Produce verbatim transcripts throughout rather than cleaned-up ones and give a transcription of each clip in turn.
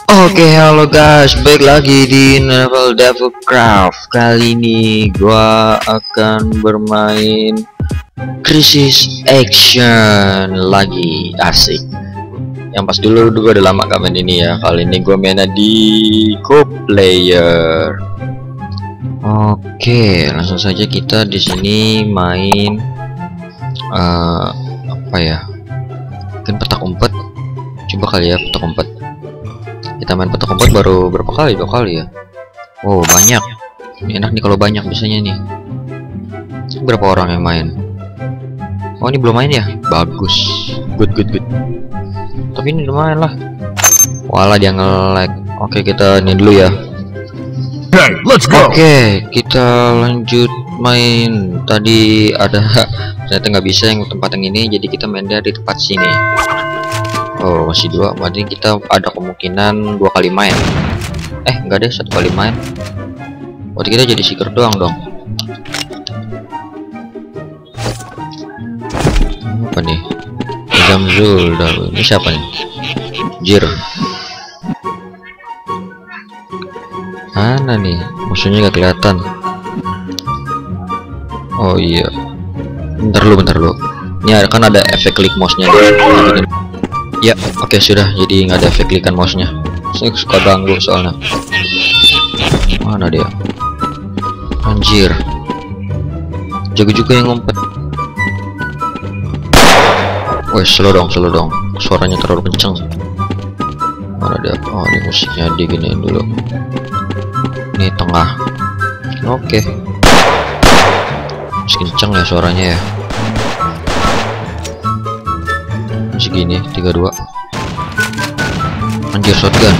Oke, halo guys, balik lagi di Naval Devil Craft. Kali ini gua akan bermain Crisis Action lagi, asik. Yang pas dulu gua udah lama gak main ini ya. Kali ini gua mainnya di co-player. Oke, langsung saja kita di sini main uh, apa ya? Mungkin petak umpet. Coba kali ya petak umpet. Kita main petak umpet baru berapa kali? Dua kali ya. Oh banyak. Ini enak nih kalau banyak biasanya nih. Berapa orang yang main? Oh ini belum main ya? Bagus. Good good good. Tapi ini udah main lah. Walah dia nge-lag. Oke kita ini dulu ya. Hey, let's go. Oke kita lanjut main. Tadi ada ternyata nggak bisa yang tempat yang ini, jadi kita main dari tempat sini. Oh masih dua, berarti kita ada kemungkinan dua kali main. Eh enggak deh, satu kali main. Berarti kita jadi seeker doang dong. Apa nih? Zamzul, ini siapa nih? Jir. Mana nih? Musuhnya gak kelihatan. Oh iya. Bentar lu, bentar lu. Ini kan ada efek klik mouse-nya. Ya, oke okay, sudah. Jadi nggak ada efek klikan mouse-nya. Saya suka ganggu soalnya. Mana dia? Anjir. Jago juga yang ngumpet. Wih, slow dong, slow dong. Suaranya terlalu kenceng. Mana dia? Oh, ini musiknya diginiin dulu. Ini tengah. Oke. Okay. Masih kenceng ya suaranya ya. Segini tiga dua. Anjir shotgun.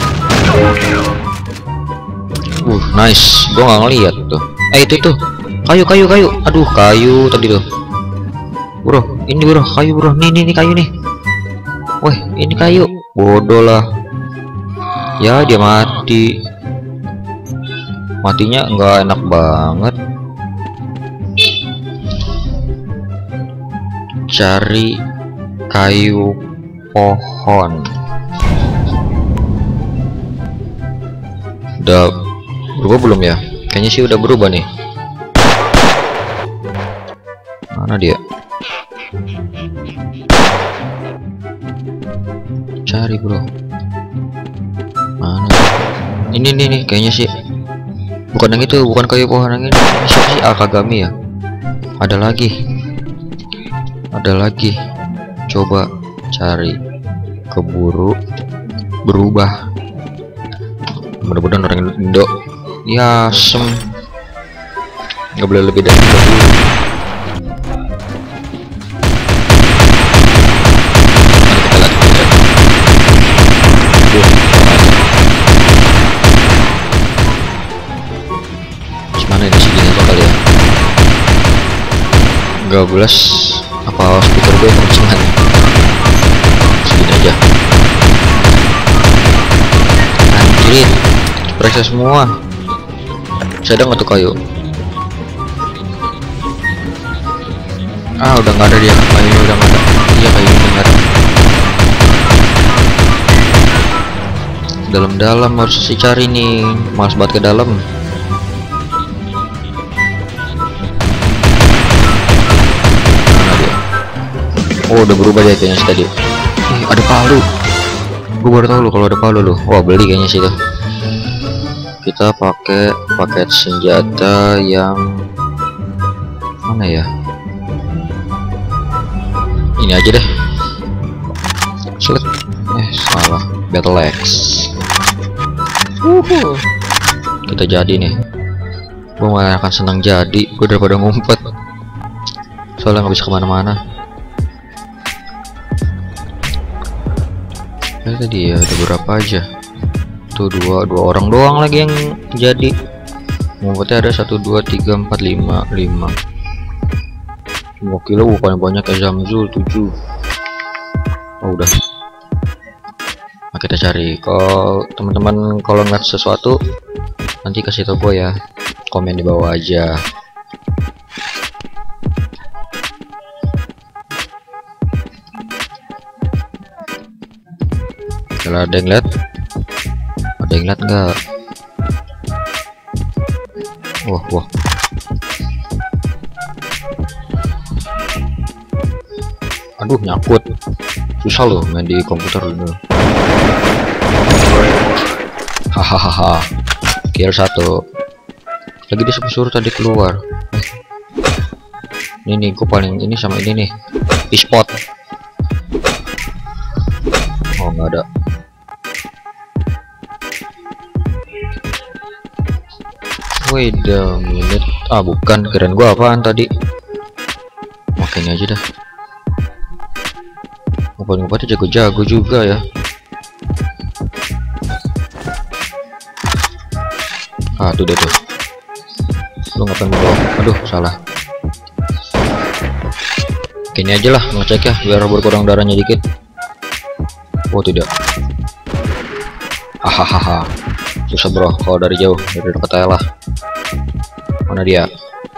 Uh nice, gua nggak ngeliat tuh. Eh itu tuh kayu kayu kayu. Aduh kayu tadi tuh. Bro ini bro kayu bro. Nih nih nih kayu nih. Wih ini kayu. Bodoh lah. Ya dia mati. Matinya nggak enak banget. Cari kayu pohon. Udah berubah belum ya? Kayaknya sih udah berubah nih. Mana dia? Cari bro. Mana? Ini nih nih kayaknya sih. Bukan yang itu, bukan kayu pohon yang ini. Ini siapa sih? Akagami ya? Ada lagi. Ada lagi. Coba cari keburu berubah. Mudah-mudahan orang Indo ya sem nggak boleh lebih dari tiga puluh. Mana ini segini aja kali ya? Nggak belas apa speaker gue yang kencengan. Segini aja. Anjir, periksa semua. Saya nggak tuh kayu. Ah udah nggak ada dia, kayunya udah nggak ada. Iya kayunya udah nggak ada. Dalam-dalam harus sih cari nih, males banget ke dalam. Oh udah berubah deh kayaknya tadi. Ih, ada palu. Gue baru tahu lo kalau ada palu loh. Wah beli kayaknya sih tuh. Kita pakai paket senjata yang mana ya? Ini aja deh. Sulit. Eh salah. Battle Axe. Uhuh. Kita jadi nih. Gue malah akan senang jadi. Gue daripada ngumpet. Soalnya nggak bisa kemana-mana. Tadi ya ada berapa aja tuh, dua dua orang doang lagi yang jadi. Ngumpetnya ada satu dua tiga empat lima lima lima kilo, bukan banyak kayak Zamzul tujuh. Oh udah. Nah, kita cari. Kalau teman-teman kalau ngeliat sesuatu nanti kasih tau gue ya, komen di bawah aja. Kalau ada yang lihat Ada yang lihat nggak? Wah, wah. Aduh, nyangkut. Susah loh main di komputer dulu. Hahaha. Kill satu. Lagi disuruh tadi keluar. Eh. Ini nih, gue paling ini sama ini nih. E-spot. Oh, nggak ada. Wait a minute. Ah, bukan, keren gua apaan tadi. Makanya aja dah. Ngobat-ngobatnya jago-jago juga ya. Ah, tuh deh tuh. Lu ngapain bro? Aduh, salah. Kayaknya aja lah ngecek ya, biar berkurang darahnya dikit. Oh, tidak. Hahaha. Susah bro, kalau dari jauh, dari dekat aja lah. Mana dia?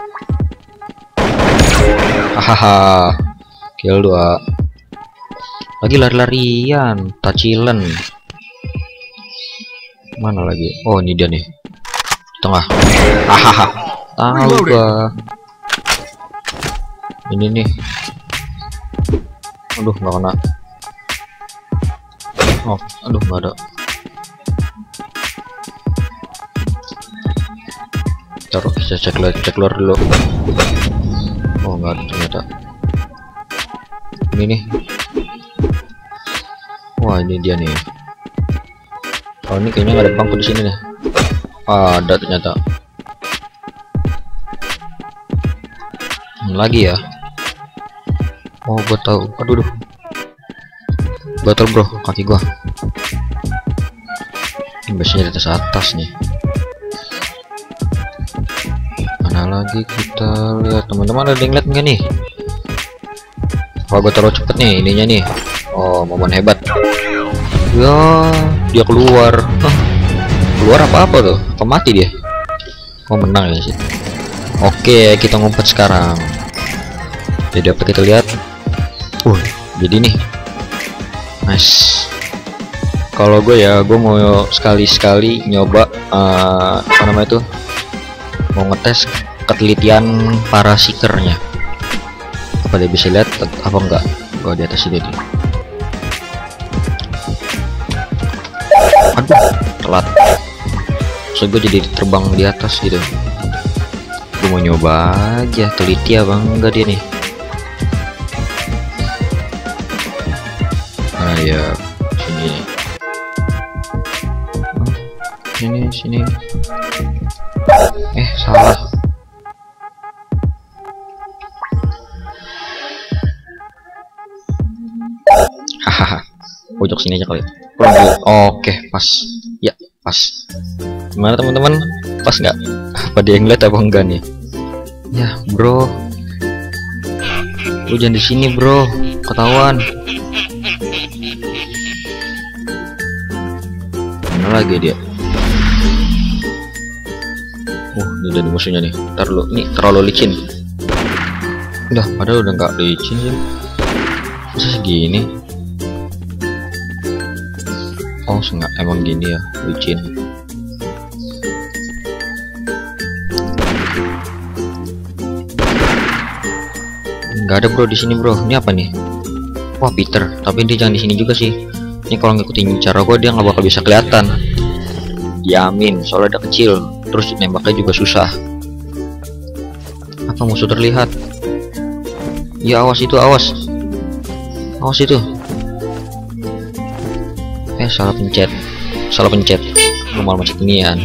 Hahaha. Kill dua. Lagi lari-larian, tacilen. Mana lagi? Oh, ini dia nih. Tengah. Hahaha. Tahu gua. Ini nih. Aduh, nggak kena. Oh, aduh, nggak ada. Taruh, saya cek luar, cek luar dulu. Oh, nggak ada ternyata. Ini nih. Wah, ini dia nih. Oh, ini kayaknya nggak ada bangku di sini nih. Ah, ada ternyata. Hmm, lagi ya. Oh, gua tahu. Aduh, duh. Gatel bro, kaki gua. Ini biasanya di atas atas nih. Mana lagi kita lihat teman-teman, ada yang lihat nggak nih? Wah, gua taruh cepet nih ininya nih. Oh, momen hebat. Ya, dia keluar. Hah, keluar apa apa tuh? Apa mati dia? Oh, menang ya sih. Oke, kita ngumpet sekarang. Jadi apa kita lihat? Uh, jadi nih. Nice. Kalau gue ya, gue mau sekali-sekali nyoba uh, apa namanya itu? Mau ngetes ketelitian para seekernya. Apa dia bisa lihat apa enggak? Gue di atas ini nih. Aduh, telat. So gue jadi terbang di atas gitu. Gue mau nyoba aja teliti apa enggak dia nih. Ah ya, sini. Oh, sini sini. Eh, salah. Hahaha. Pojok sini aja kali. Pulang dulu. Oke, pas. Ya, pas. Gimana teman-teman? Pas nggak? Apa dia yang lihat apa enggak nih? Ya, bro. Lu jangan di sini, bro. Ketahuan. Mana lagi dia? Uh, ini jadi musuhnya nih. Ntar lu, ini terlalu licin. Udah, padahal udah nggak licin ya. Masa segini? Oh, enggak, emang gini ya, licin. Nggak ada bro di sini bro. Ini apa nih? Wah, Peter. Tapi dia jangan di sini juga sih. Ini kalau ngikutin cara gua dia nggak bakal bisa kelihatan. Yamin, soalnya ada kecil. Terus nembaknya juga susah. Apa musuh terlihat? Ya, awas itu, awas. Awas itu. Eh, salah pencet. Salah pencet. Lu malah macet inian.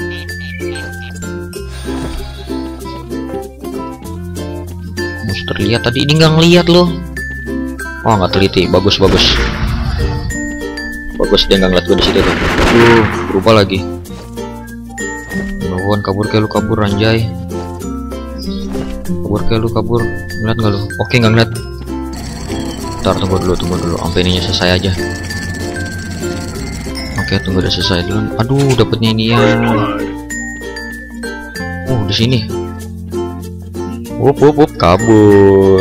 Musuh terlihat tadi, ini nggak ngeliat loh. Oh, nggak teliti. Bagus, bagus. Bagus, dia nggak ngeliat gua di situ tuh. Tuh, berubah lagi. Lawan kabur kayak lu kabur anjay. Kabur kayak lu kabur. Ngeliat nggak lu? Oke, nggak ngeliat. Ntar tunggu dulu, tunggu dulu. Sampai ininya selesai aja. Oke, tunggu udah selesai dulu. Aduh, dapetnya ini ya. Oh, di sini. Wup, wup, wup, kabur.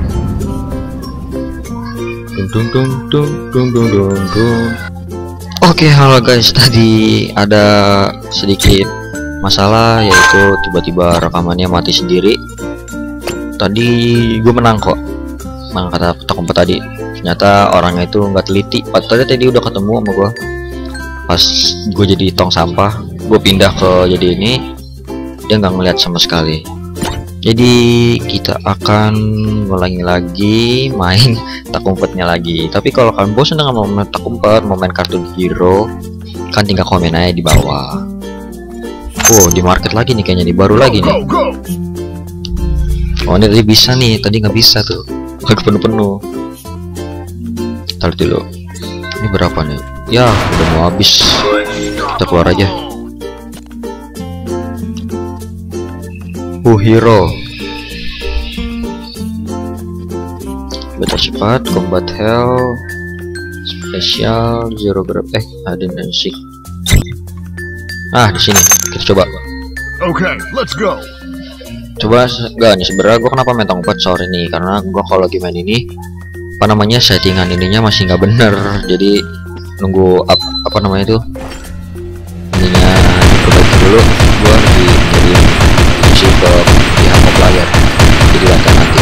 Dung dung dung dung dung dung dung dung. Oh, Oke, halo guys, tadi ada sedikit masalah, yaitu tiba-tiba rekamannya mati sendiri. Tadi gue menang kok, menang kata petak umpet tadi. Ternyata orangnya itu nggak teliti. Padahal tadi udah ketemu sama gue. Pas gue jadi tong sampah, gue pindah ke jadi ini, dia nggak ngeliat sama sekali. Jadi kita akan ngulangi lagi main tak umpetnya lagi. Tapi kalau kalian bosan dengan mau main tak umpet, mau main kartu hero, kan tinggal komen aja di bawah. Oh, di market lagi nih kayaknya nih, baru lagi nih. Oh, ini tadi bisa nih, tadi nggak bisa tuh, lagi penuh-penuh. Taruh dulu. Ini berapa nih? Ya, udah mau habis. Kita keluar aja. Uh, hero better cepat, combat hell, spesial, zero grab, eh ada nasi. Ah, di sini kita coba. Okay, let's go. Coba enggak nih, sebenarnya gua kenapa main tongkat sore ini, karena gua kalau lagi main ini apa namanya settingan ininya masih nggak bener, jadi nunggu up, apa namanya itu ininya diperbaiki dulu. Gua lagi jadi isi ke pihak player, jadi latihan nanti.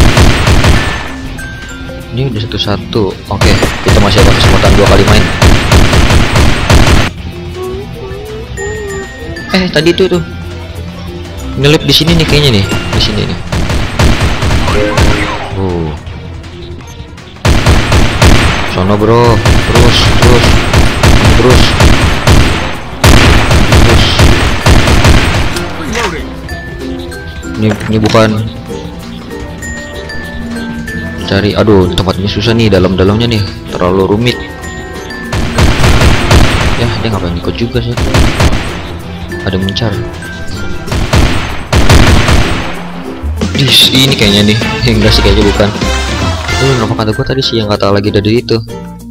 Ini udah satu-satu. Oke, kita masih ada kesempatan dua kali main. Eh, tadi itu tuh ngelip di sini nih kayaknya nih, di sini nih. Oh, sono bro, terus, terus, terus, terus. Ini, ini bukan cari. Aduh, tempatnya susah nih, dalam-dalamnya nih terlalu rumit. Ya, dia ngapain ikut juga sih? Ada mencar. Dis, ini kayaknya nih. Enggak sih, kayaknya bukan. Tuh, kenapa kata gua tadi sih yang kata lagi dari itu.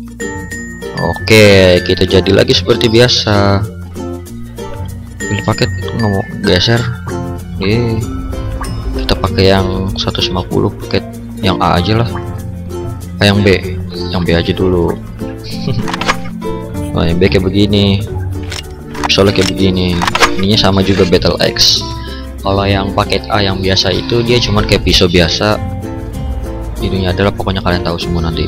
Oke, kita jadi lagi seperti biasa. Pilih paket, nggak mau geser. Eh, kita pakai yang seratus lima puluh paket. Yang A aja lah. Ah, yang B, yang B aja dulu. Nah, yang B kayak begini, soalnya kayak begini. Ininya sama juga Battle X. Kalau yang paket A yang biasa itu dia cuman kayak pisau biasa. Ininya adalah pokoknya kalian tahu semua nanti.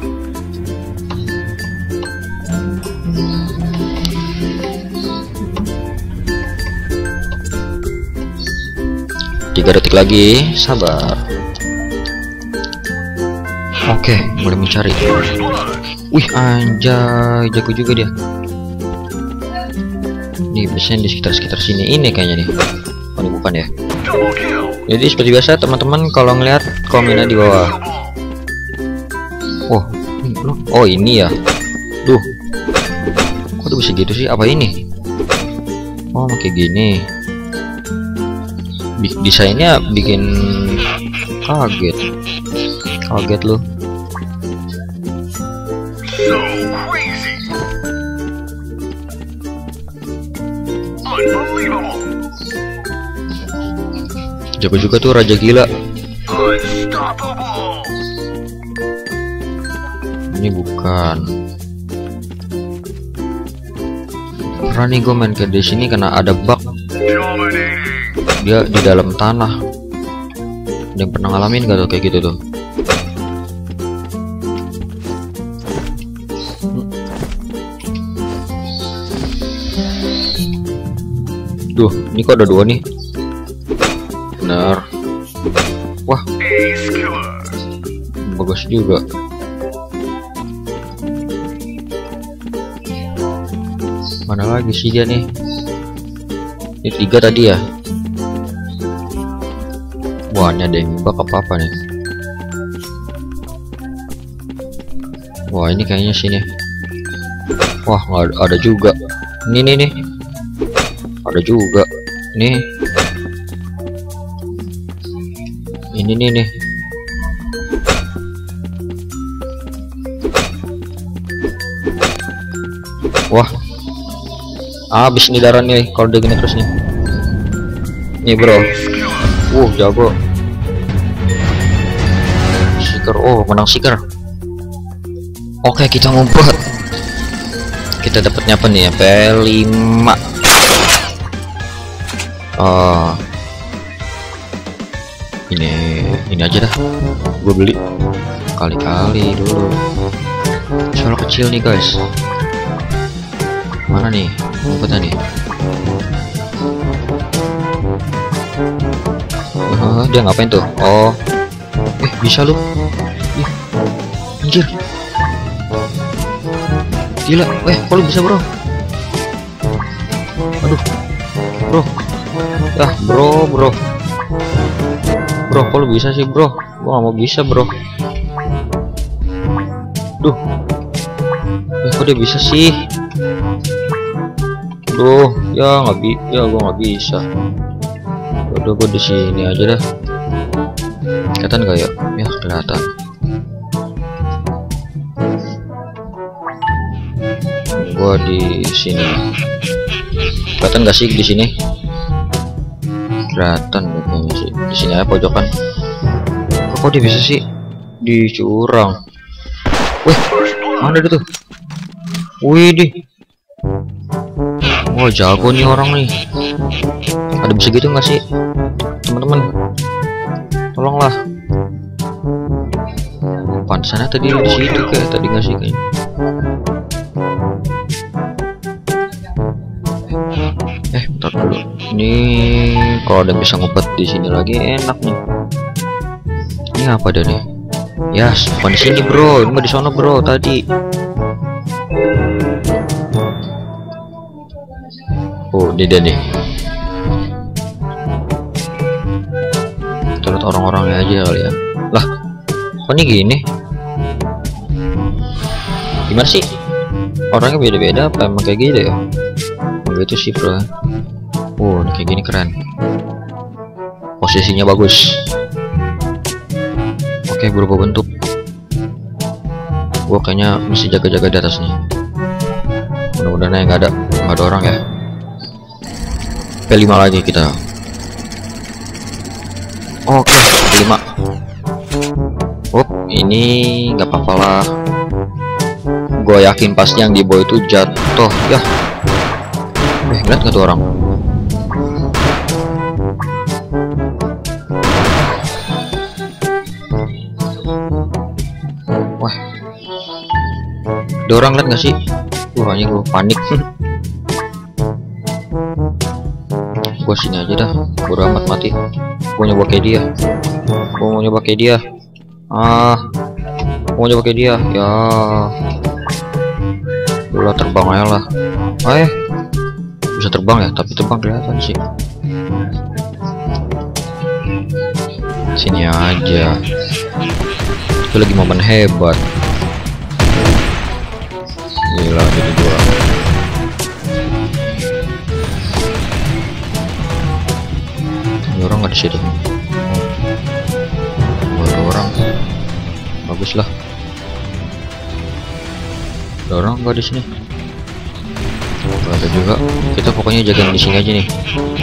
Tiga detik lagi, sabar. Oke, mulai mencari. Wih, anjay, jago juga dia. Nih, biasanya di sekitar-sekitar sini ini kayaknya nih. Oh, ini bukan ya. Jadi seperti biasa teman-teman, kalau ngeliat komennya di bawah. Oh, ini loh. Oh, ini ya. Duh, kok tuh bisa gitu sih? Apa ini? Oh, kayak gini. Desainnya bikin kaget. Kaget loh. So crazy. Unbelievable. Jago juga tuh raja gila. Unstoppable. Ini bukan. Pernah nih gue main ke di sini karena ada bug. Dia di dalam tanah. Ada yang pernah ngalamin gak tuh kayak gitu tuh? Duh, ini kok ada dua nih. Benar. Wah, bagus juga. Mana lagi sih dia nih? Ini tiga tadi ya. Wah, ini ada yang bak apa-apa nih. Wah, ini kayaknya sini. Wah, nggak ada, ada juga. Ini nih nih. Ada juga. Nih. Ini nih nih. Wah. Habis nih darah nih kalau udah gini terus nih. Nih, bro. Wuh, jago. Seeker, oh menang seeker. Oke, kita ngumpet. Kita dapatnya apa nih? P lima. Oh, ini ini aja dah. Gue beli kali-kali dulu. Soal kecil nih guys. Mana nih? Umpetnya nih. Uh, dia ngapain tuh? Oh, eh bisa lu? Ih, anjir. Gila, eh kok lu bisa bro? Aduh, bro. Ah, bro, bro. Bro, kok lu bisa sih bro? Gua gak mau bisa bro. Duh, eh kok dia bisa sih? Duh, ya nggak bi, ya gua nggak bisa. Udah gua di sini aja dah. Kelihatan gak ya? Ya kelihatan. Gua di sini. Kelihatan gak sih di sini? Kelihatan kayaknya sih. Di sini aja pojokan. Kok, kok dia bisa sih? Dicurang. Wih, mana dia tuh? Wih di. Wah jago nih orang nih. Ada bisa gitu nggak sih, teman-teman? Tolonglah. Pantesannya tadi di situ kayak tadi nggak sih kayaknya. Eh, bentar dulu. Ini kalau ada bisa ngumpet di sini lagi enak nih. Ini apa dia nih? Ya, yes, bukan di sini bro. Ini mah di sana bro tadi. Oh, ini dia nih. Kita lihat orang-orangnya aja kali ya. Lah, kok ini gini? Gimana sih? Orangnya beda-beda apa emang kayak gitu ya? Gitu sih bro. Oh, ini kayak gini keren. Posisinya bagus. Oke, berubah bentuk. Gua kayaknya mesti jaga-jaga di atas nih. Mudah-mudahan ya nggak ada nggak ada orang ya. P lima lagi kita. Oke, P lima. Oh, ini nggak apa-apa lah. Gue yakin pasti yang di bawah itu jatuh ya. Eh, ngeliat nggak tuh orang? Wah, ada orang liat nggak sih? Wah, ini gue panik. Gue sini aja dah, bodo amat mati. Gue nyoba kayak dia. Gue mau nyoba kayak dia. Ah, gue mau nyoba kayak dia. Ya, udah terbang aja lah. Eh, bisa terbang ya, tapi terbang kelihatan sih. Sini aja. Itu lagi momen hebat. Gila, jadi dua. Ini orang nggak di situ. Oh, ada orang. Bagus lah. Ada orang nggak di sini? Gak ada juga. Kita pokoknya jagain di sini aja nih.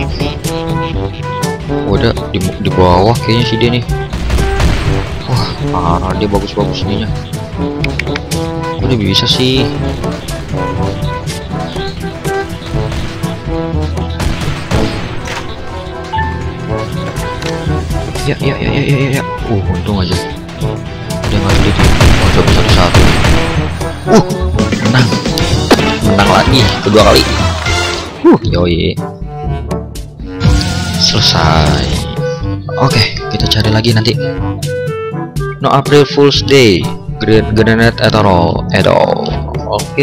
Oh, ada di, di bawah kayaknya sih dia nih. Wah, parah, dia bagus-bagus ininya. Kok dia bisa sih? Ya, ya, ya, ya, ya, ya. Uh, untung aja. Dia nggak sedih. Oh, coba satu-satu. Uh, menang. Menang lagi kedua kali. Uh, yoi. Selesai. Oke, kita cari lagi nanti. No April Fool's Day. Great grenade at all, at all. Oke.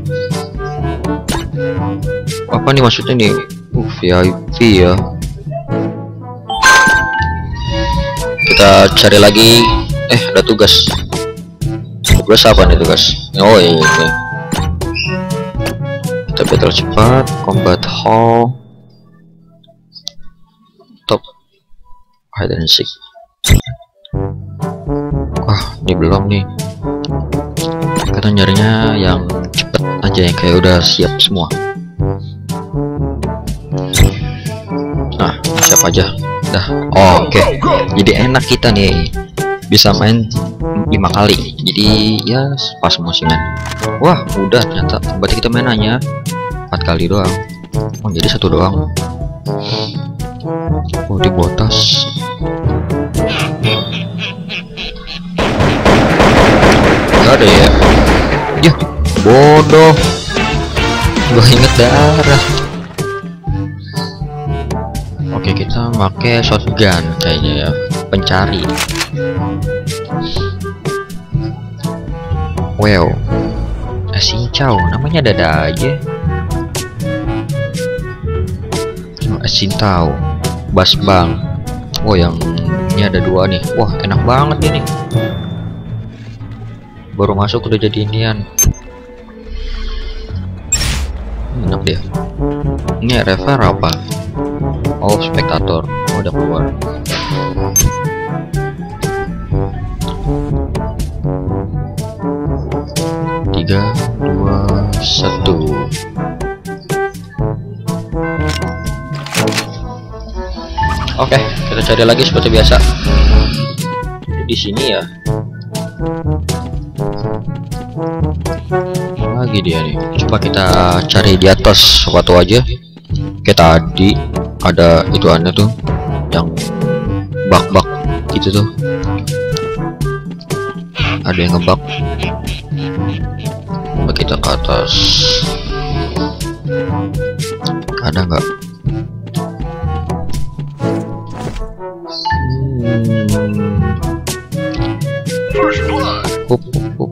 Apa nih maksudnya nih? Uh, V I P ya. Kita cari lagi. Eh, ada tugas. Tugas apa nih tugas? Oh ini. Kita battle cepat, combat hall, top, hide and seek. Wah, ini belum nih. Kita nyarinya yang cepet aja, yang kayak udah siap semua. Nah, siap aja. Dah. Oh, oke. Okay. Jadi enak kita nih. Bisa main lima kali. Jadi ya pas musiman. Wah, udah ternyata. Berarti kita mainannya empat kali doang. Oh, jadi satu doang. Oh, di botas. Gak ada ya? Ya, bodoh. Gua inget darah. Oke, kita pakai shotgun kayaknya ya. Pencari. Wow. Asincau, namanya dada aja. Asintau, basbang. Oh, yang ini ada dua nih. Wah, enak banget ini. Baru masuk udah jadi inian. Enak dia. Ini refer apa? Oh, spektator. Oh, udah keluar. Tiga, dua, satu. Oke, kita cari lagi seperti biasa. Di sini ya. Lagi dia nih. Coba kita cari di atas suatu aja. Kayak tadi ada itu aneh tuh, yang bak-bak gitu tuh. Ada yang ngebak. Coba kita ke atas. Ada nggak? First blood. Hup, hup, hup.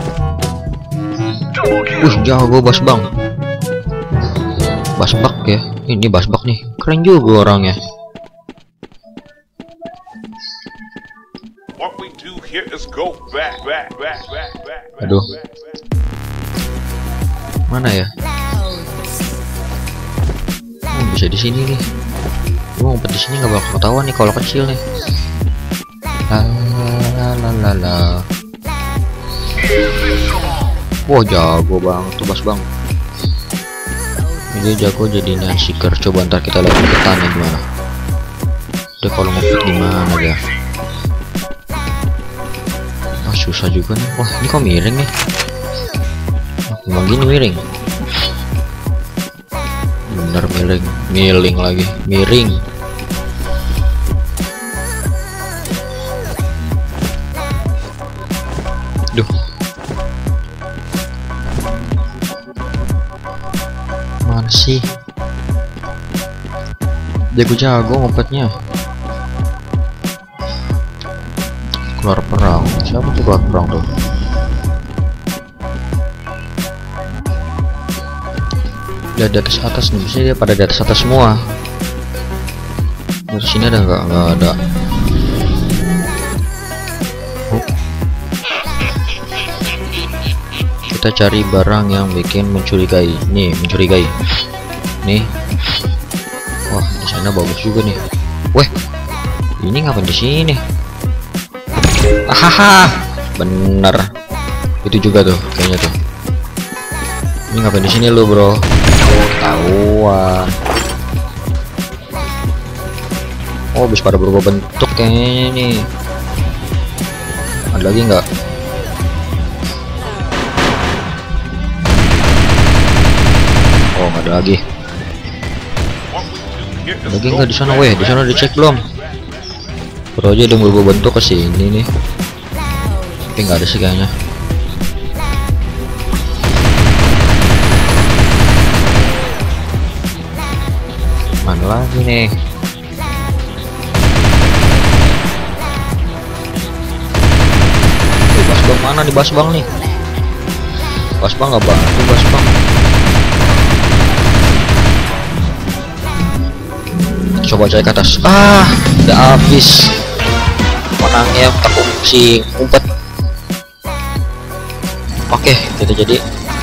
Wih, jago basbang. Basbak ya. Ini basbak nih. Keren juga orangnya. What we do here is go back, back, back, back, back. Aduh. Mana ya? Oh, bisa di sini nih. Gua ngumpet di sini nggak bakal ketahuan nih kalau kecil nih. La la la la la. Wah, jago banget tuh bas bang. Ini jago jadi seeker. Coba ntar kita lihat petanya gimana. Udah kalau ngumpet gimana ya? Oh, susah juga nih. Wah, ini kok miring nih? Emang gini miring? Bener miring, miring lagi, miring. Duh. Mana sih? Jago-jago ngumpetnya. Keluar perang. Siapa tuh keluar perang tuh? Lihat di atas atas nih, biasanya dia pada di atas atas semua. Dari sini ada nggak? Nggak ada. Oh. Kita cari barang yang bikin mencurigai. Nih, mencurigai. Nih. Wah, di sana bagus juga nih. Weh, ini ngapain di sini? Hahaha, bener. Itu juga tuh, kayaknya tuh. Ini ngapain di sini lu, bro? Ketahuan. Oh, bisa pada berubah bentuk kayaknya nih. Ada lagi nggak? Oh, nggak ada lagi. Ada lagi nggak di sana? Weh, di sana dicek belum? Baru aja udah berubah bentuk ke sini nih. Tapi nggak ada sih kayaknya. Mana lagi nih? Di basbang mana di basbang nih? Basbang nggak bantu basbang. Coba cari ke atas. Ah, udah habis. Menangnya takut si umpet. Oke, kita jadi.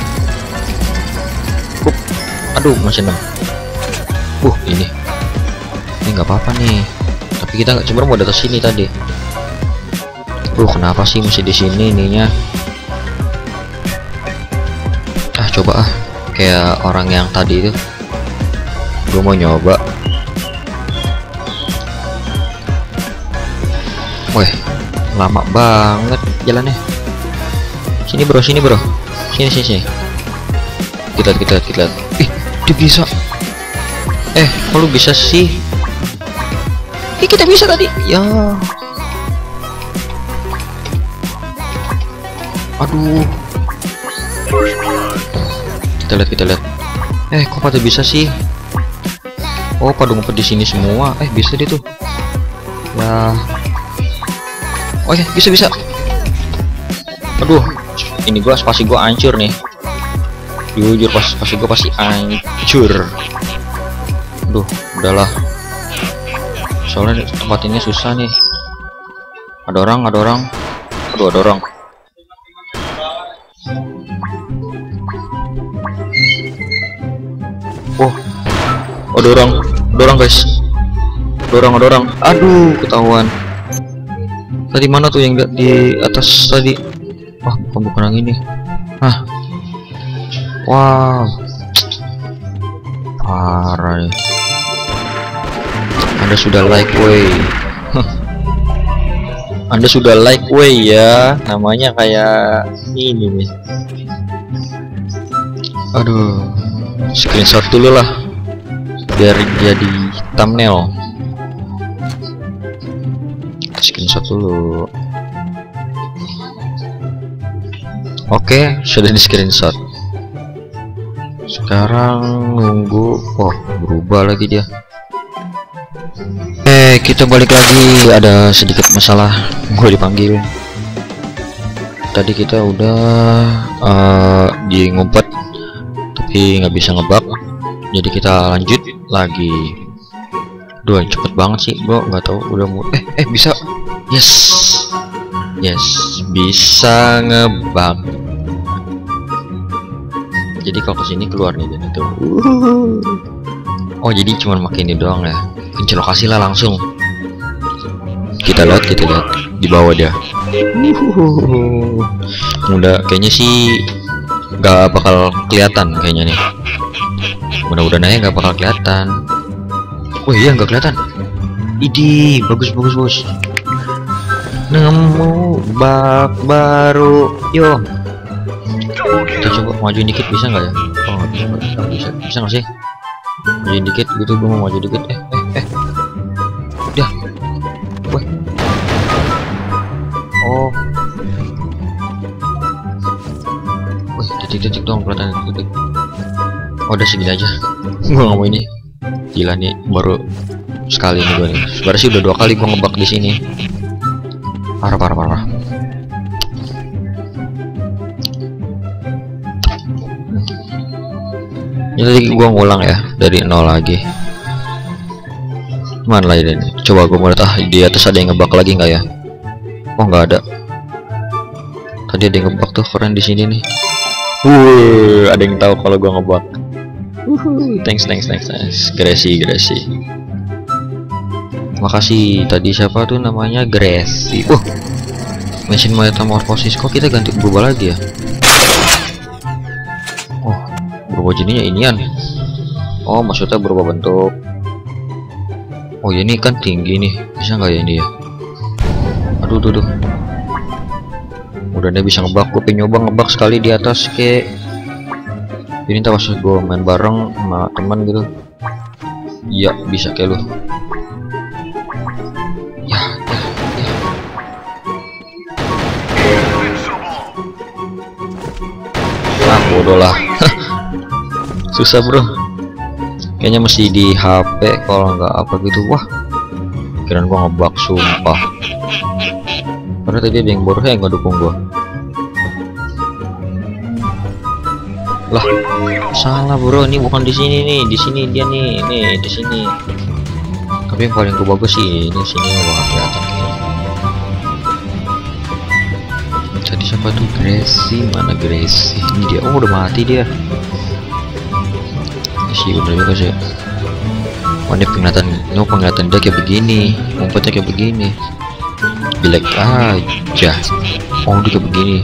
Hup. Aduh, masih enam. Uh, ini ini nggak apa-apa nih, tapi kita nggak sebenarnya mau datang sini tadi. Uh, kenapa sih masih di sini ininya? Ah, coba ah, kayak orang yang tadi itu. Gue mau nyoba. Weh, lama banget jalannya. Sini bro, sini bro, Sini sini sini. Kita lihat, kita lihat, kita lihat. Ih, dia bisa. Eh, kalau bisa sih? Ih, kita bisa tadi. Ya. Aduh. Kita lihat, kita lihat. Eh, kok pada bisa sih? Oh, pada ngumpet di sini semua. Eh, bisa dia tuh. Ya. Oh ya, bisa bisa. Aduh, ini gua spasi gua hancur nih. Jujur pas spasi gua pasti hancur. Aduh, udahlah. Soalnya tempat ini susah nih. Ada orang, ada orang. Aduh, ada orang. Oh, ada orang, ada orang guys. Ada orang, ada orang. Aduh, ketahuan. Tadi mana tuh yang di atas tadi? Wah, bukan bukan yang ini. Hah? Wow, parah nih. Anda sudah like way. Anda sudah like way ya. Namanya kayak ini nih. Aduh, screenshot dulu lah biar jadi thumbnail. Screenshot dulu. Oke, sudah di screenshot. Sekarang nunggu. Oh, berubah lagi dia. Eh, kita balik lagi. Ada sedikit masalah. Gue dipanggil. Tadi kita udah uh, di ngumpet, tapi nggak bisa ngebug. Jadi kita lanjut lagi. Duh, cepet banget sih. Gue nggak tahu udah mau. Eh, eh bisa. Yes, yes, bisa ngebug. Jadi kalau kesini keluar nih jadi tuh. Oh, jadi cuma makin ini doang ya. Kunci lokasi lah langsung. Kita lihat, kita lihat di bawah dia. Udah kayaknya sih nggak bakal kelihatan kayaknya nih. Mudah-mudahan aja nggak bakal kelihatan. Oh iya, nggak kelihatan. Idi, bagus bagus bos. Nemu bak baru, yo. Kita coba majuin dikit, bisa nggak ya? Oh, bisa nggak? Oh, bisa, bisa nggak sih? Majuin dikit, gitu. Gue mau maju dikit. Eh, eh, eh. Udah. Wah. Oh. Wih, titik-titik dong, kelihatan titik. Oh, udah segini aja. Gue nggak mau ini. Gila nih, baru sekali nih gue nih. Sebenarnya sih udah dua kali gue ngebug di sini. Parah, parah, parah. Jadi gua ngulang ya dari nol lagi. Mana lagi ini? Coba gua mau lihat, ah di atas ada yang ngebug lagi nggak ya? Oh, nggak ada. Tadi ada yang ngebug tuh, keren di sini nih. Wuh, ada yang tahu kalau gua ngebug. Wuh, thanks, thanks, thanks, thanks. Gracie, Gracie. Makasih. Tadi siapa tuh namanya? Gracie. Wah, mesin metamorfosis. Kok kita ganti berubah lagi ya? Oh, berubah jadinya inian. Oh, maksudnya berubah bentuk. Oh, ini kan tinggi nih. Bisa nggak ya ini ya? Aduh, duh, duh. Udah dia bisa ngebug. Gue pengen nyoba ngebug sekali di atas kayak. Ini tak pas gue main bareng sama teman gitu. Iya, bisa kayak lu. Ya, ya, ya. Ah, bodoh lah. Susah bro. Kayaknya mesti di H P kalau nggak apa gitu. Wah, kirain gua ngebug sumpah. Karena tadi ada yang bodoh yang nggak dukung gua. Lah, salah bro. Ini bukan di sini nih. Di sini dia nih. Nih di sini. Tapi yang paling gua bagus sih ini sini nggak kelihatan. Tadi siapa tuh? Gracie, mana Gracie? Ini dia. Oh, udah mati dia. Sih bener juga sih. Oh, ini penglihatan, ini penglihatan dia kayak begini, ngumpetnya kayak begini. Jelek aja. Oh, dia kayak begini.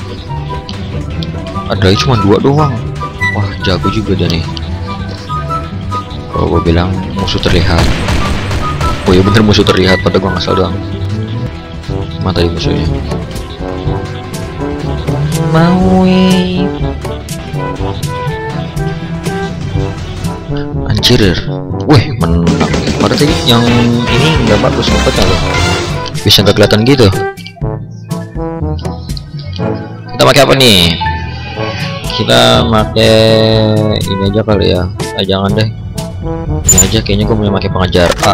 Ada cuma dua doang. Wah, jago juga dia nih. Kalau gue bilang musuh terlihat. Oh ya bener, musuh terlihat, pada gua ngasal doang. Mana tadi musuhnya? mau wave. Anjir, wih menang. Padahal tadi yang ini nggak bagus ngumpetnya loh, bisa nggak kelihatan gitu. Kita pakai apa nih? Kita pakai ini aja kali ya. Ah, jangan deh, ini aja kayaknya gue mau pakai pengajar A.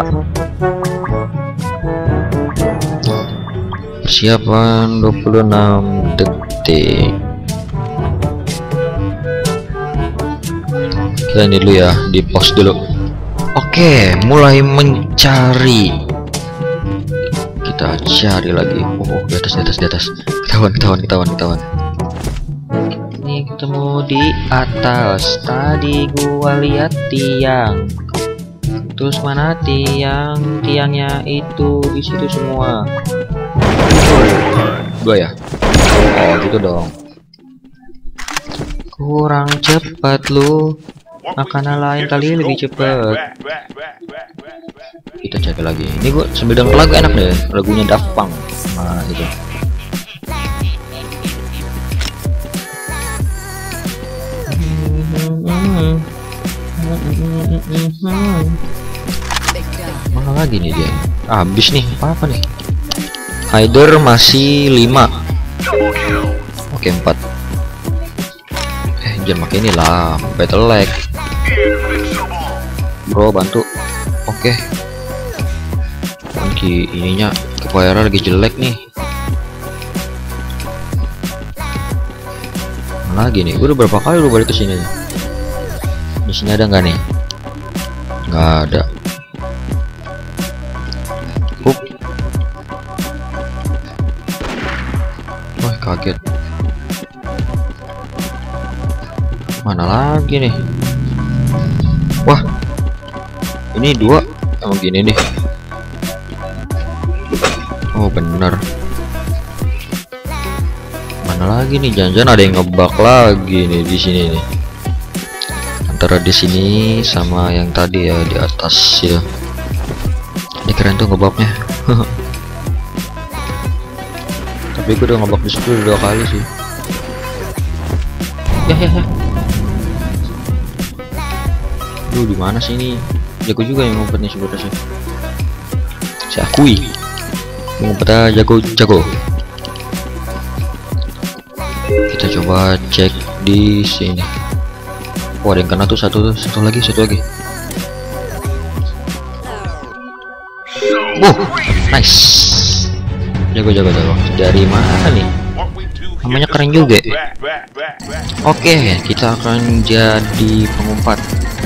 Persiapan dua puluh enam detik. Kita ini dulu ya, di pause dulu. Oke, mulai mencari. Kita cari lagi. Oh, di atas, di atas, di atas. Ketahuan, ketahuan, ketahuan, ketahuan. Ini ketemu di atas. Tadi gua lihat tiang. Terus mana tiang? Tiangnya itu di situ semua. Dua ya? Oh, gitu dong. Kurang cepat lu. Makanan lain kali lebih cepat. Kita cek lagi. Ini gua sambil denger lagu enak deh. Lagunya Daft Punk. Nah, itu. Mana lagi nih dia? Habis nih. Apa-apa nih? Hider masih lima. Oke, empat. Eh, jangan pakai inilah. Battle lag. Bro, bantu. Oke. Lagi ininya kepoyara lagi jelek nih. Mana lagi nih? Gue udah berapa kali lu balik ke sini? Di sini ada nggak nih? Nggak ada. Up. Wah, kaget. Mana lagi nih? Wah, ini dua emang gini nih. Oh bener. Mana lagi nih? Jangan-jangan ada yang ngebug lagi nih di sini nih. Antara di sini sama yang tadi ya di atas ya. Ini keren tuh ngebugnya. Tapi gue udah ngebug di situ dua kali sih. Ya ya ya. Duh, di mana sih ini? Jago juga yang ngumpet nih sebenarnya sih. Saya akui. Ngumpetnya jago-jago. Kita coba cek di sini. Oh, ada yang kena tuh satu, satu lagi, satu lagi. Wow, nice. Jago-jago jago. Dari mana nih? Namanya keren juga. Oke, kita akan jadi pengumpat.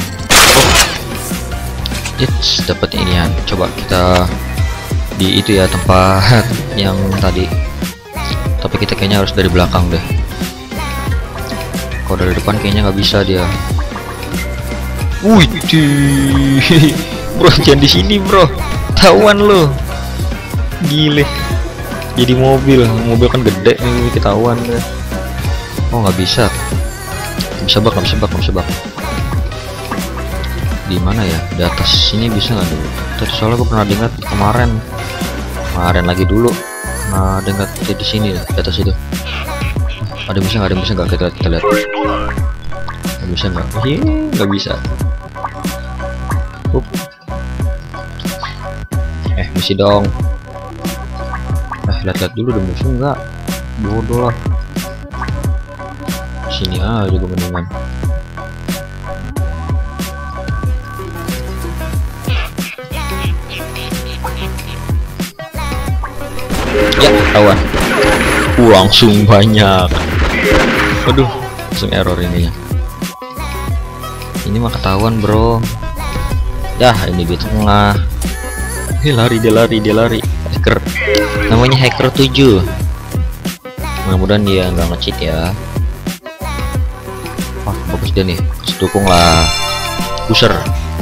Yes, dapat inian. Coba kita di itu ya tempat yang tadi. Tapi kita kayaknya harus dari belakang deh. Kalau dari depan kayaknya nggak bisa dia. Wih, bro, jangan di sini bro. Tawan lo. Gile. Jadi mobil, mobil kan gede nih, ketahuan deh. Oh, nggak bisa. Bisa bak, nggak bisa bak, nggak bisa bak. Di mana ya? Di atas sini bisa nggak dulu? Tadi soalnya gue pernah dengar kemarin, kemarin lagi dulu. Nah, dengar di sini di atas itu. Ada bisa nggak? Ada bisa nggak? Kita lihat, kita lihat. Nggak bisa nggak? Iya, nggak bisa. Up. Eh, misi dong. Eh, lihat-lihat dulu ada musuh nggak? Bodoh lah. Sini aja gue mendingan. Ya, ketahuan. Uh, langsung banyak. Aduh, langsung error ininya. Ini mah ketahuan bro. Ya, ini di tengah. Dia lari, dia lari, dia lari. Hacker. Namanya hacker tujuh. Mudah-mudahan dia nggak nge-cheat ya. Wah, bagus dia nih. Dukung lah. User.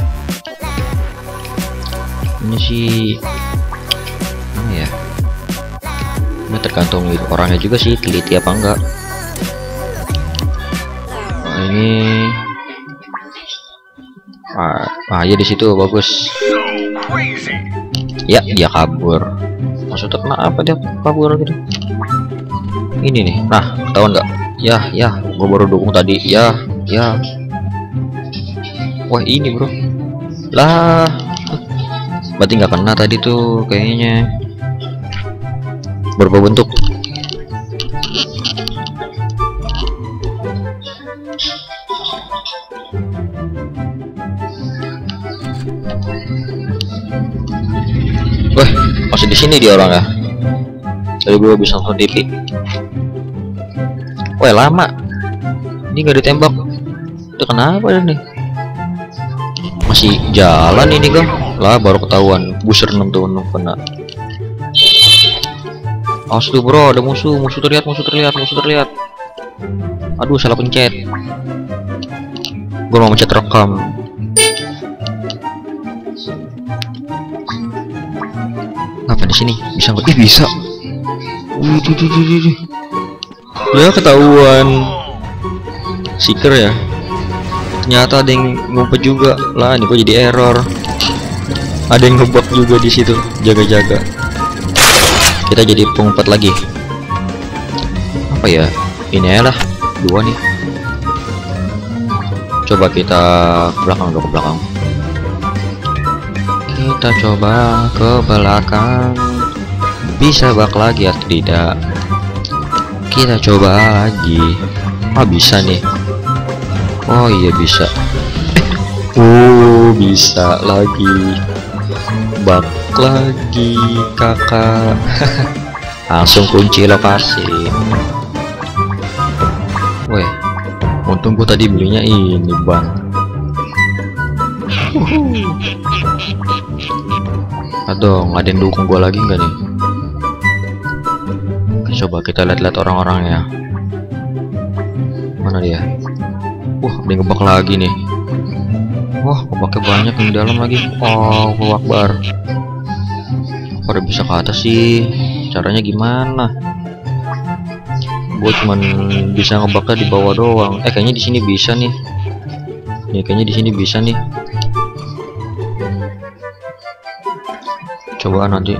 Ini sih mana ya? Ini tergantung orangnya juga sih, teliti apa enggak. Nah, ini ah, ah ya di situ bagus. Ya, dia kabur. Maksudnya kenapa dia kabur gitu? Ini nih. Nah, ketahuan nggak? Ya, ya, gua baru dukung tadi. Ya, ya. Wah, ini bro. Lah. Berarti nggak kena tadi tuh kayaknya. Berapa bentuk? Wah, masih di sini dia orang ya. Tadi gue bisa nonton T V. Wah, lama. Ini nggak ditembak. Itu kenapa nih? Masih jalan ini kan? Lah, baru ketahuan. Buser enam tahun kena. Awas tuh bro, ada musuh. Musuh terlihat, musuh terlihat, musuh terlihat. Aduh, salah pencet. Gue mau mencet rekam. Apa di sini? Bisa nggak? Ih, bisa. Wih, tuh, tuh, tuh, tuh. Ya ketahuan. Seeker ya. Ternyata ada yang ngumpet juga. Lah, ini kok jadi error. Ada yang ngebug juga di situ. Jaga-jaga. Kita jadi pengumpet lagi. Apa ya? Ini lah. Dua nih. Coba kita ke belakang dulu, ke belakang. Kita coba ke belakang. Bisa bak lagi atau tidak? Kita coba lagi. Ah, bisa nih. Oh iya bisa. Oh, bisa lagi. Bak lagi kakak. Langsung kunci lokasi. Weh, untung gua tadi belinya ini bang. Aduh, ada yang dukung gua lagi nggak nih? Coba kita lihat-lihat orang-orang ya. Mana dia? Wah, ada yang ngebak lagi nih. Wah, ngebaknya banyak yang di dalam lagi. Oh, Akbar. Pada bisa ke atas sih. Caranya gimana? Gue cuman bisa ngebaknya di bawah doang. Eh, kayaknya di sini bisa nih. Nih, kayaknya di sini bisa nih. Coba nanti.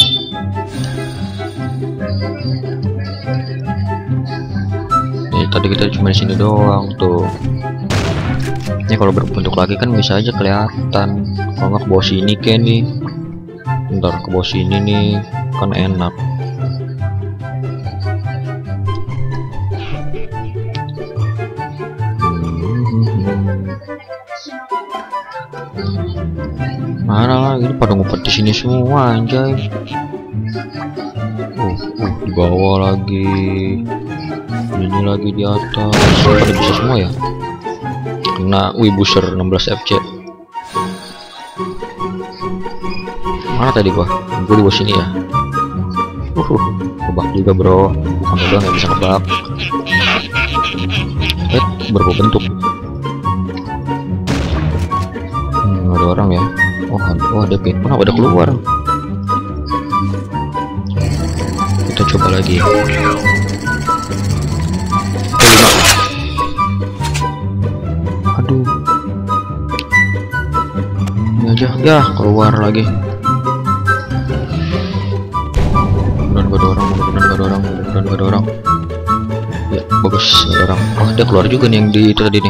Nih, tadi kita cuma di sini doang tuh. Ini kalau berbentuk lagi kan bisa aja kelihatan. Kalau nggak ke bawah sini kayak nih. Ntar ke bawah sini nih kan enak. Mana lagi pada ngumpet di sini semua anjay. Uh, uh, di bawah lagi. Ini lagi di atas. Pada bisa semua ya. Kena Wibuser enam belas F C. Mana tadi gua? Gua di bawah sini ya. Uh, kebak juga bro. Bukan doang yang bisa kebak. Eh, berapa bentuk? Hmm, ada orang ya. Oh, oh ada pin. Kenapa ada keluar? Kita coba lagi. Oh, lima. Aduh. Ini aja. Ya, keluar lagi. Mudah-mudahan gak ada orang, mudah-mudahan gak ada orang, mudah-mudahan gak ada orang. Ya, bagus, gak ada orang. Oh, dia keluar juga nih yang di itu tadi nih.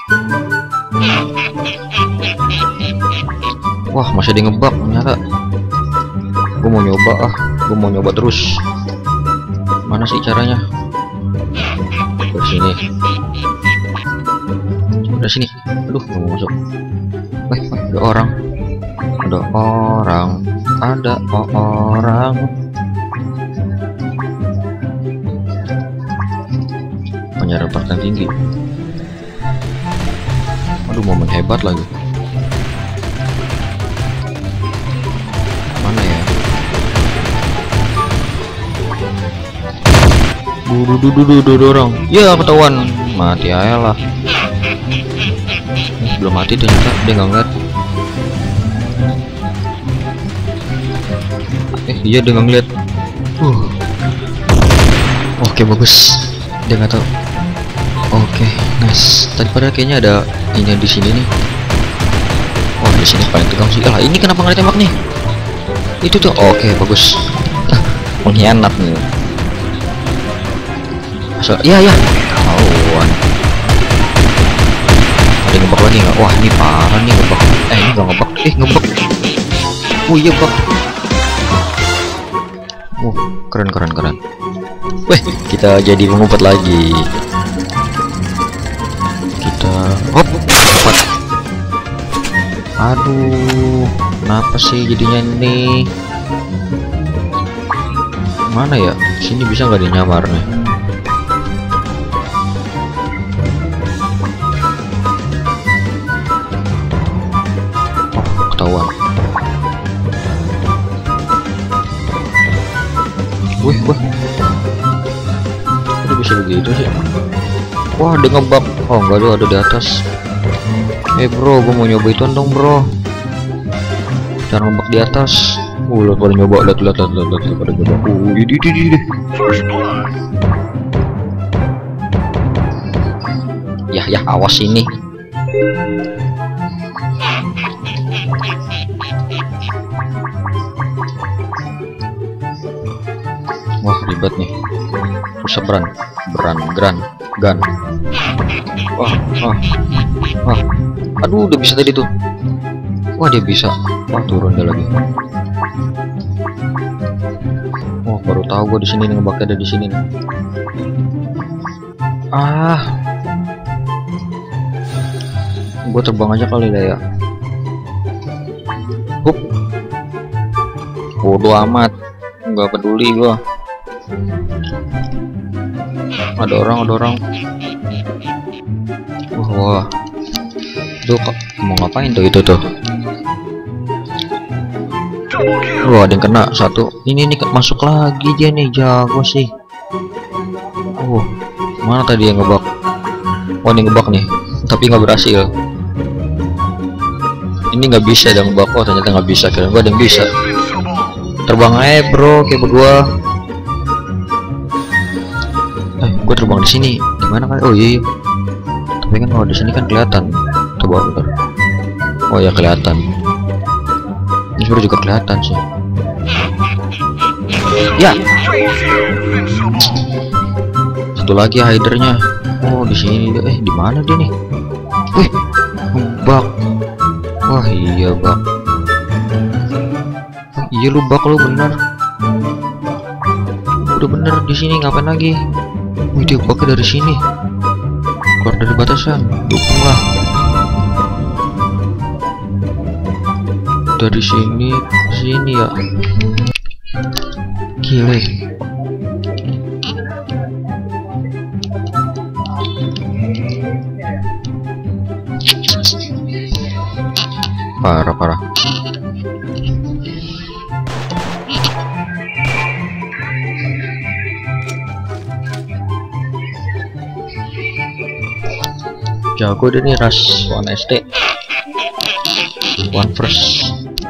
Wah, masih ada yang ngebak ternyata. Gue mau nyoba ah, gue mau nyoba terus. Mana sih caranya? Ke sini. Coba sini. Aduh, gak mau masuk. Eh, ada orang. Ada orang. Ada orang. Penjara partai tinggi. Aduh, momen hebat lagi. Mana ya? Dudu dudu dudu dorong. Ya, ketahuan. Mati aja lah. Belum mati ternyata, dia nggak ngeliat. Eh, dia dia nggak ngeliat. Uh. Oke, bagus. Dia nggak tahu. Oke, nice. Tadi pada kayaknya ada ini di sini nih. Oh, di sini paling tegang sih. Ah, ini kenapa nggak ditembak nih? Itu tuh. Oke, bagus. Pengkhianat nih. So, iya ya. Wah ini parah nih ngebak. Eh ini nggak ngebak. Eh ngebak. Oh iya bak. Oh keren keren keren. Weh kita jadi mengumpet lagi. Kita hop dapat. Aduh kenapa sih jadinya nih? Mana ya? Sini bisa nggak dinyamar nih? Oh ketahuan. Wih wah. Udah bisa begitu sih? Wah ada ngebak. Oh enggak ada ada di atas. Eh bro, gue mau nyoba itu dong bro. Jangan ngebak di atas. Uh, lihat pada nyoba, lihat lihat lihat lihat lihat pada nyoba. Uh, ini ini ini. Ya ya, awas ini. Wah ribet nih. Susah beran, beran, gran, gan. Wah, wah, wah. Aduh, udah bisa tadi tuh. Wah dia bisa. Wah turun dia lagi. Wah baru tahu gua di sini nih ngebaknya ada di sini nih. Ah, gua terbang aja kali lah ya. Hup. Bodoh amat, nggak peduli gua. Ada orang, ada orang. Wah, wah. Tuh mau ngapain tuh itu tuh? Wah ada yang kena satu. Ini nih masuk lagi dia nih, jago sih. Oh mana tadi yang ngebak? Oh ini ngebak nih tapi nggak berhasil. Ini nggak bisa ada ngebak. Oh ternyata nggak bisa. Kira gua ada yang bisa. Terbang aja bro kayak berdua. Eh gua terbang di sini gimana kan? Oh iya, iya. Tapi kan kalau di sini kan kelihatan. Coba bentar. Oh ya kelihatan. Ini sebenarnya juga kelihatan sih. Ya. Satu lagi hidernya. Oh di sini. Eh di mana dia nih? Wih, bak. Wah iya bak. Oh, iya lu bak lu bener. Udah bener di sini ngapain lagi? Wih dia baknya dari sini. Keluar dari batasan. Dukunglah. Dari sini ke sini ya. Gile. Parah parah. Jago deh nih Rush One S T One First.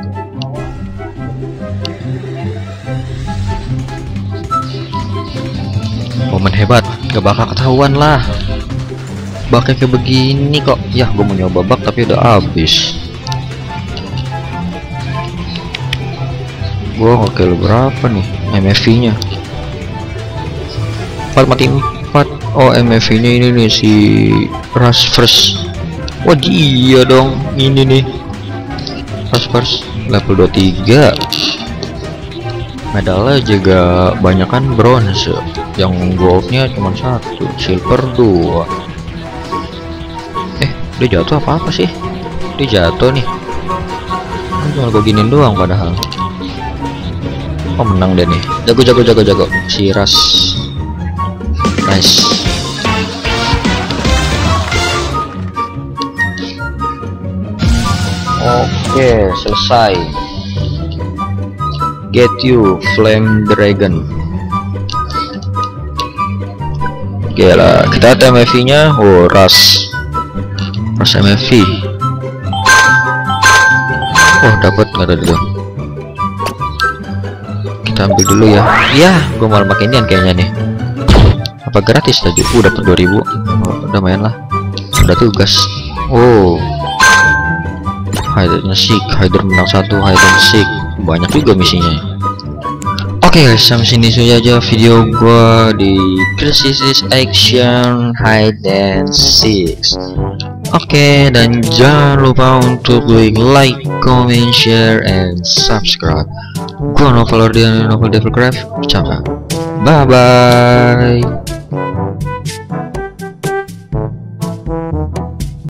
Momen hebat, gak bakal ketahuan lah. Baknya kayak begini kok. Ya gue mau nyoba bak tapi udah habis. Gue ngekill berapa nih M F V nya? empat mati empat. Oh M F V nya ini nih si Rush First. Wah dia dong ini nih Rush First level dua puluh tiga. Medalnya juga banyak kan bronze. Yang goldnya cuma satu, silver dua. Eh dia jatuh apa apa sih? Dia jatuh nih. Cuma gue giniin doang padahal. Oh menang deh nih. Jago jago jago jago si Rush. Nice. Oke selesai. Get you Flame Dragon. Oke lah, kita lihat M F V nya. Oh Rush Rush M F V. Oh dapat nggak ada dulu. Kita ambil dulu ya. Ya gue malah pakai inian kayaknya nih. Apa gratis tadi? Uh dapat dua ribu. Oh, udah main lah. Udah tugas. Oh Hidernya Sick. Hider menang satu. Hider Sick. Banyak juga misinya. Oke okay guys, sampai sini saja video gua di Crisis Action Hide and Seek. Oke, dan jangan lupa untuk klik like, comment, share, and subscribe. Gua Novel Ardian, Novel Devilcraft. Bye bye.